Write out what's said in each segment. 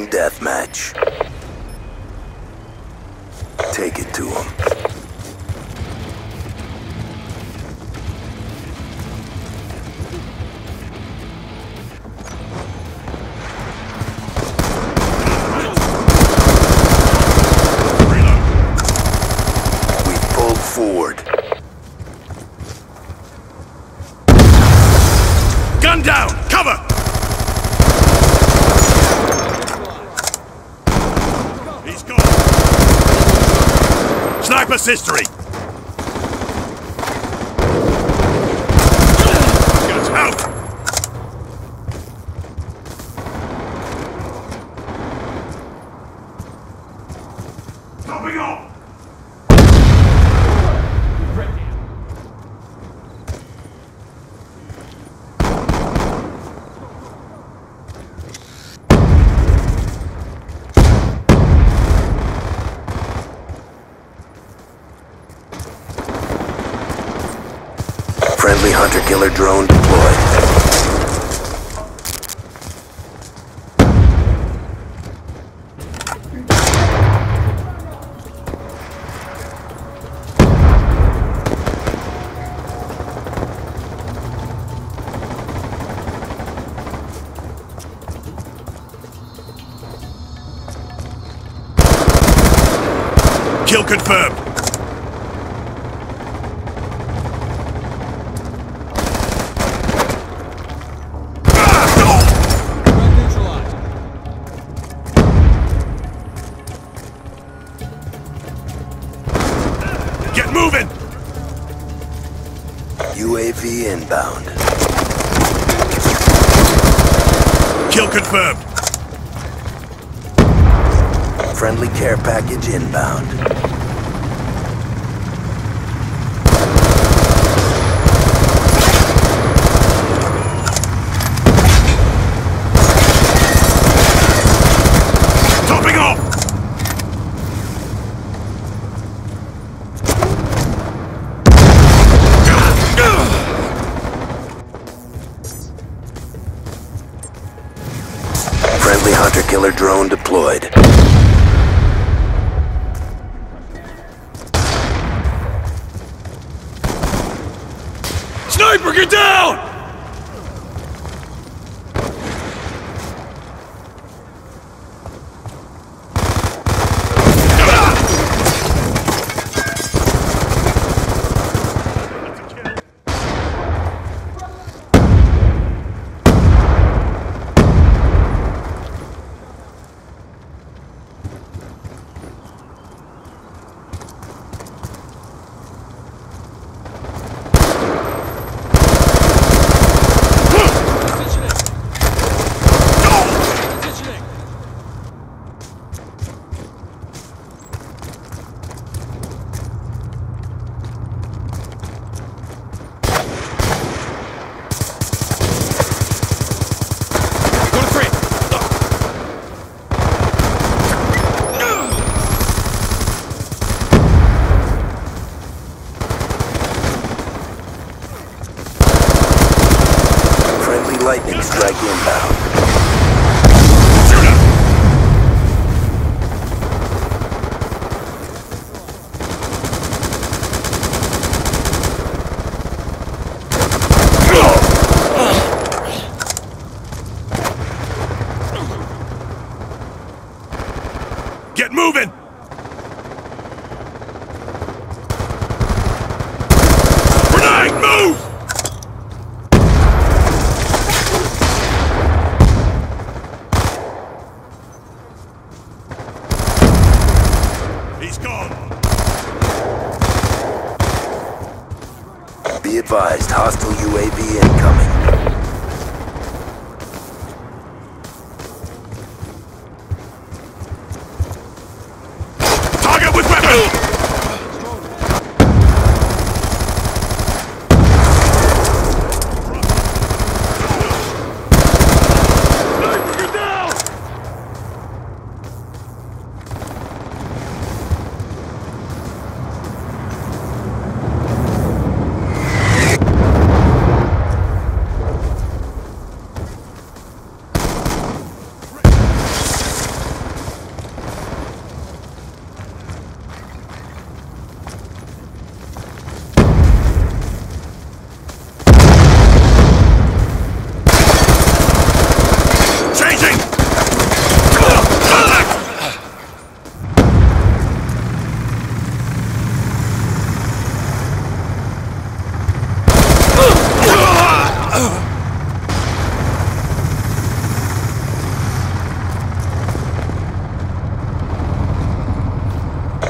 deathmatch. Take it to him. Forward. Gun down! Cover! He's gone. Sniper's history! Get out! Topping off! Friendly hunter-killer drone deployed. Kill confirmed. Get moving! UAV inbound. Kill confirmed. Friendly care package inbound. Topping off! Friendly hunter-killer drone deployed. Sniper, get down! Lightning strike inbound. Get moving! Grenade, move! He's gone. Be advised, hostile UAV incoming. Target with weapon!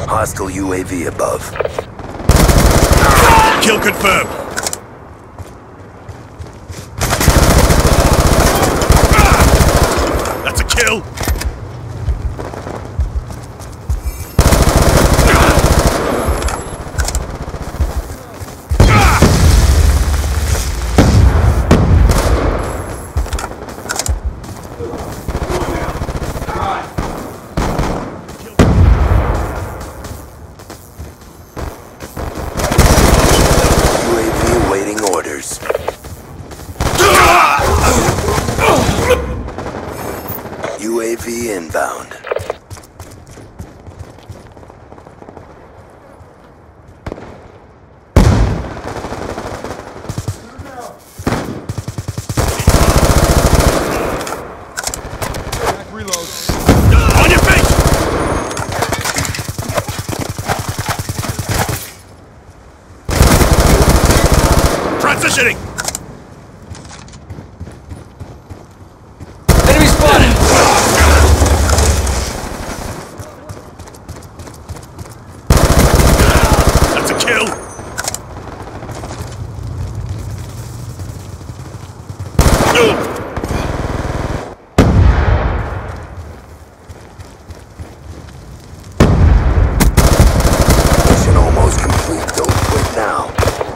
Hostile UAV above. Kill confirmed. That's a kill. UAV awaiting orders. UAV inbound. On your face! Transitioning! Enemy spotted! That's a kill! Mission almost complete. Don't quit now.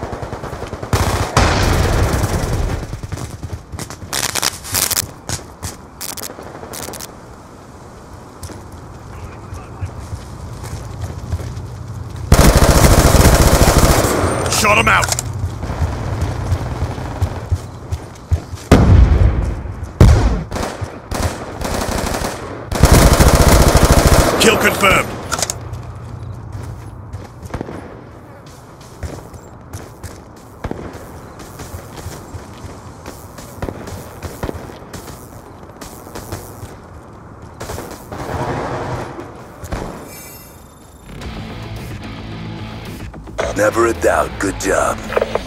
Shot him out! Kill confirmed! Never a doubt. Good job.